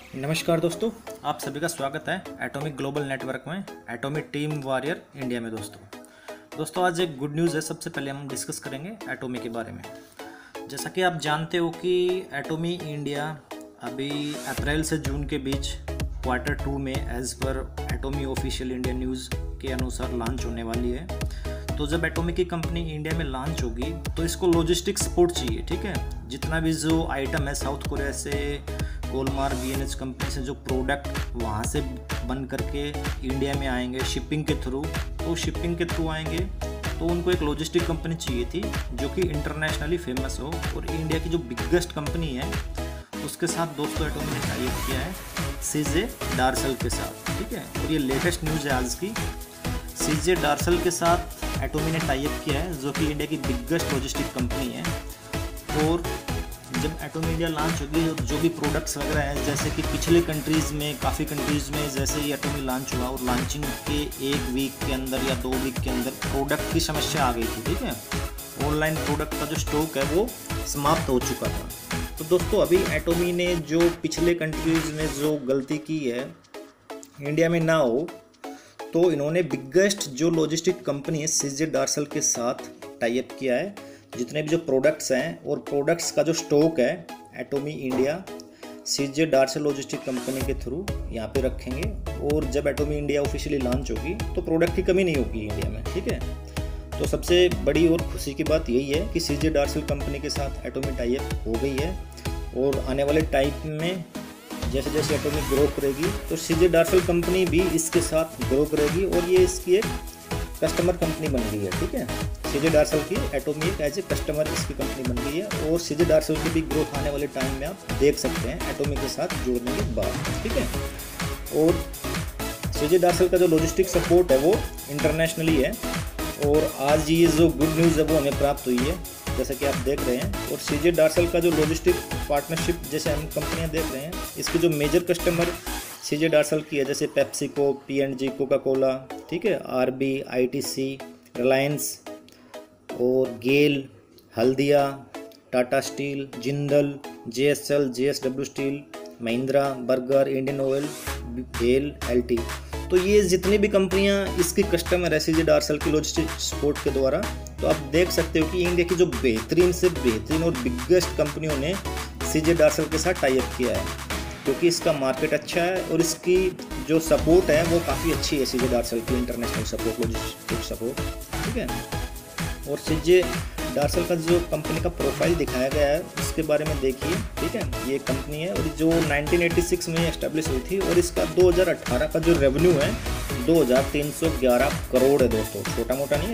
नमस्कार दोस्तों, आप सभी का स्वागत है एटॉमिक ग्लोबल नेटवर्क में एटॉमी टीम वॉरियर इंडिया में। दोस्तों आज एक गुड न्यूज़ है। सबसे पहले हम डिस्कस करेंगे एटॉमी के बारे में। जैसा कि आप जानते हो कि एटॉमी इंडिया अभी अप्रैल से जून के बीच Q2 में as per एटॉमी official India news के अनुसार लॉन्च होने वाली है। तो जब एटॉमी की कंपनी इंडिया में लॉन्च होगी तो इसको लॉजिस्टिक सपोर्ट चाहिए, ठीक है। जितना भी जो आइटम है साउथ कोरिया से कोलमार BNH कंपनी से जो प्रोडक्ट वहाँ से बन करके इंडिया में आएंगे शिपिंग के थ्रू, तो शिपिंग के थ्रू आएंगे तो उनको एक लॉजिस्टिक कंपनी चाहिए थी जो कि इंटरनेशनली फेमस हो। और इंडिया की जो बिगेस्ट कंपनी है उसके साथ दोस्तों एटॉमी ने टाई अप किया है सीजे डार्सल के साथ, ठीक है। और ये लेटेस्ट न्यूज़ है आज की। सीजे डार्सल के साथ एटॉमी ने टाई अप किया है जो कि इंडिया की बिगेस्ट लॉजिस्टिक कंपनी है। और जब एटॉमी इंडिया लॉन्च होगी जो भी प्रोडक्ट्स वगैरह हैं, जैसे कि पिछले कंट्रीज़ में काफ़ी कंट्रीज़ में जैसे ही एटॉमी लॉन्च हुआ और लॉन्चिंग के 1 वीक के अंदर या 2 वीक के अंदर प्रोडक्ट की समस्या आ गई थी, ठीक है। ऑनलाइन प्रोडक्ट का जो स्टॉक है वो समाप्त हो चुका था। तो दोस्तों अभी एटॉमी ने जो पिछले कंट्रीज़ में जो गलती की है इंडिया में ना हो, तो इन्होंने बिगेस्ट जो लॉजिस्टिक कंपनी है सीजे डार्सल के साथ टाई अप किया है। जितने भी जो प्रोडक्ट्स हैं और प्रोडक्ट्स का जो स्टॉक है Atomy India CJ Darcl logistic company के थ्रू यहाँ पे रखेंगे। और जब एटॉमी इंडिया ऑफिशियली लॉन्च होगी तो प्रोडक्ट की कमी नहीं होगी इंडिया में, ठीक है। तो सबसे बड़ी और खुशी की बात यही है कि सीजे डार्सल कंपनी के साथ एटॉमी टाई अप हो गई है। और आने वाले टाइम में जैसे जैसे एटॉमी ग्रो करेगी तो सीजे डार्सल कंपनी भी इसके साथ ग्रो करेगी और ये इसकी एक कस्टमर कंपनी बन गई है, ठीक है। सीजे डार्सल की एटॉमी एक एज ए कस्टमर इसकी कंपनी बन गई है। और सीजे डार्सल की भी ग्रोथ आने वाले टाइम में आप देख सकते हैं एटॉमी के साथ जुड़ने के बाद, ठीक है। और सीजे डार्सल का जो लॉजिस्टिक सपोर्ट है वो इंटरनेशनली है। और आज ये जो गुड न्यूज़ है वो हमें प्राप्त हुई है जैसा कि आप देख रहे हैं। और सीजे डार्सल का जो लॉजिस्टिक पार्टनरशिप जैसे हम कंपनियां देख रहे हैं, इसके जो मेजर कस्टमर सीजे डार्सल की है जैसे पेप्सिको, P&G, कोका कोला, ठीक है, RB, ITC, रिलायंस और GAIL, Haldia, Tata steel, Jindal, JSL, JSW steel, Mahindra, Berger, Indian oil, BEL, LT। तो ये जितनी भी कंपनियां इसकी कस्टमर है सीजे डार्सल की लॉजिस्टिक सपोर्ट के द्वारा, तो आप देख सकते हो कि इंडिया की जो बेहतरीन से बेहतरीन और बिगेस्ट कंपनियों ने सीजे डार्सल के साथ टाई अप किया है, क्योंकि इसका मार्केट अच्छा है और इसकी जो सपोर्ट है वो काफ़ी अच्छी है सीजे डार्सल की इंटरनेशनल सपोर्ट, लॉजिस्टिक सपोर्ट, ठीक है। और सीजे डार्सल का जो कंपनी का प्रोफाइल दिखाया गया है उसके बारे में देखिए, ठीक है। ये कंपनी है और जो 1986 में एस्टेब्लिश हुई थी और इसका 2018 का जो रेवेन्यू है 2311 करोड़ है दोस्तों, छोटा मोटा नहीं है,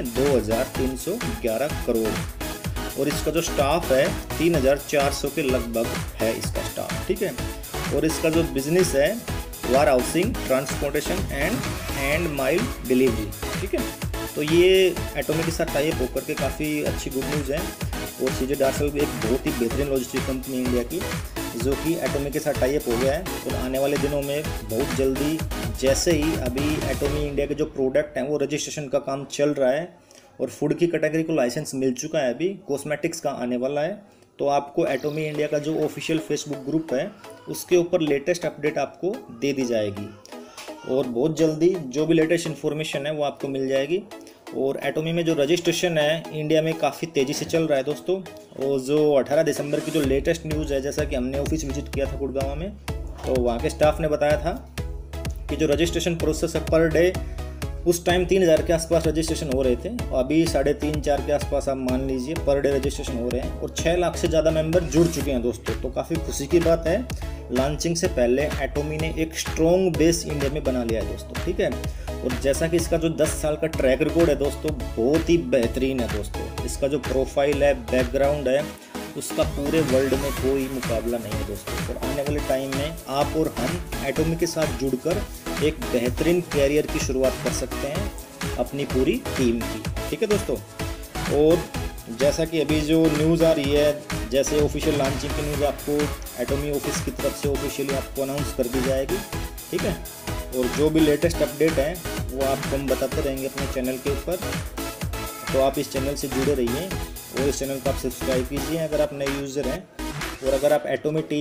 2311 करोड़। और इसका जो स्टाफ है 3400 के लगभग है इसका स्टाफ, ठीक है। और इसका जो बिजनेस है warehousing, transportation and mile delivery, ठीक है। तो ये एटॉमी के साथ टाई अप होकर के काफ़ी अच्छी गुड न्यूज़ है। और सीजे डार्सल भी एक बहुत ही बेहतरीन लॉजिस्टिक कंपनी इंडिया की जो कि एटॉमी के साथ टाई अप हो गया है। और आने वाले दिनों में बहुत जल्दी, जैसे ही अभी एटॉमी इंडिया के जो प्रोडक्ट हैं वो रजिस्ट्रेशन का काम चल रहा है और फूड की कैटेगरी को लाइसेंस मिल चुका है, अभी कॉस्मेटिक्स का आने वाला है, तो आपको एटॉमी इंडिया का जो ऑफिशियल फेसबुक ग्रुप है उसके ऊपर लेटेस्ट अपडेट आपको दे दी जाएगी। और बहुत जल्दी जो भी लेटेस्ट इन्फॉर्मेशन है वो आपको मिल जाएगी। और एटॉमी में जो रजिस्ट्रेशन है इंडिया में काफ़ी तेज़ी से चल रहा है दोस्तों। और जो 18 दिसंबर की जो लेटेस्ट न्यूज़ है, जैसा कि हमने ऑफिस विजिट किया था गुड़गांव में, तो वहाँ के स्टाफ ने बताया था कि जो रजिस्ट्रेशन प्रोसेस है पर डे उस टाइम 3000 के आसपास रजिस्ट्रेशन हो रहे थे, और अभी 3.5-4 के आसपास आप मान लीजिए पर डे रजिस्ट्रेशन हो रहे हैं। और 6 लाख से ज़्यादा मेंबर जुड़ चुके हैं दोस्तों, तो काफ़ी खुशी की बात है। लॉन्चिंग से पहले एटॉमी ने एक स्ट्रॉन्ग बेस इंडिया में बना लिया है दोस्तों, ठीक है। और जैसा कि इसका जो 10 साल का ट्रैक रिकॉर्ड है दोस्तों बहुत ही बेहतरीन है दोस्तों। इसका जो प्रोफाइल है, बैकग्राउंड है, उसका पूरे वर्ल्ड में कोई मुकाबला नहीं है दोस्तों। और आने वाले टाइम में आप और हम एटॉमी के साथ जुड़कर एक बेहतरीन कैरियर की शुरुआत कर सकते हैं अपनी पूरी टीम की, ठीक है दोस्तों। और जैसा कि अभी जो न्यूज़ आ रही है, जैसे ऑफिशियल लॉन्चिंग की न्यूज़ आपको एटॉमी ऑफिस की तरफ से ऑफिशियली आपको अनाउंस कर दी जाएगी, ठीक है। और जो भी लेटेस्ट अपडेट है वो आपको हम बताते रहेंगे अपने चैनल के ऊपर। तो आप इस चैनल से जुड़े रहिए और इस चैनल को आप सब्सक्राइब कीजिए अगर आप नए यूज़र हैं। और अगर आप Atomy team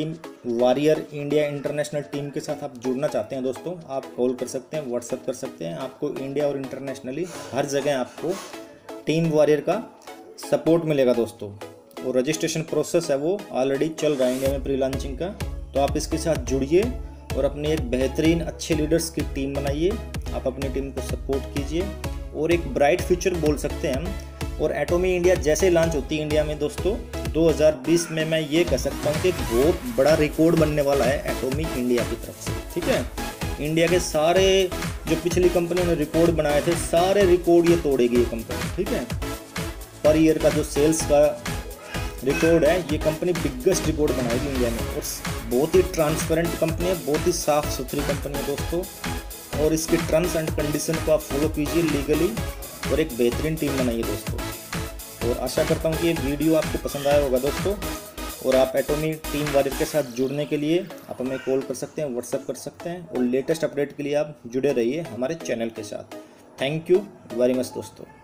warrior India international team के साथ आप जुड़ना चाहते हैं दोस्तों, आप कॉल कर सकते हैं, व्हाट्सएप कर सकते हैं। आपको इंडिया और इंटरनेशनली हर जगह आपको टीम वॉरियर का सपोर्ट मिलेगा दोस्तों। और रजिस्ट्रेशन प्रोसेस है वो ऑलरेडी चल रहा है इंडिया में प्री लॉन्चिंग का, तो आप इसके साथ जुड़िए और अपने एक बेहतरीन अच्छे लीडर्स की टीम बनाइए। आप अपनी टीम को सपोर्ट कीजिए और एक ब्राइट फ्यूचर बोल सकते हैं हम। और एटोमी इंडिया जैसे लॉन्च होती है इंडिया में दोस्तों 2020 में, मैं ये कह सकता हूँ कि बहुत बड़ा रिकॉर्ड बनने वाला है एटोमी इंडिया की तरफ से, ठीक है। इंडिया के सारे जो पिछली कंपनियों ने रिकॉर्ड बनाए थे, सारे रिकॉर्ड ये तोड़ेगी ये कंपनी, ठीक है। पर ईयर का जो सेल्स का रिकॉर्ड है, ये कंपनी बिगेस्ट रिकॉर्ड बनाएगी इंडिया में। और बहुत ही ट्रांसपेरेंट कंपनी है, बहुत ही साफ सुथरी कंपनी है दोस्तों। और इसके टर्म्स एंड कंडीशन को आप फॉलो कीजिए लीगली और एक बेहतरीन टीम बनाइए दोस्तों। और आशा करता हूँ कि ये वीडियो आपको पसंद आया होगा दोस्तों। और आप एटोमी टीम वॉरियर के साथ जुड़ने के लिए आप हमें कॉल कर सकते हैं, व्हाट्सएप कर सकते हैं। और लेटेस्ट अपडेट के लिए आप जुड़े रहिए हमारे चैनल के साथ। थैंक यू वेरी मच दोस्तों।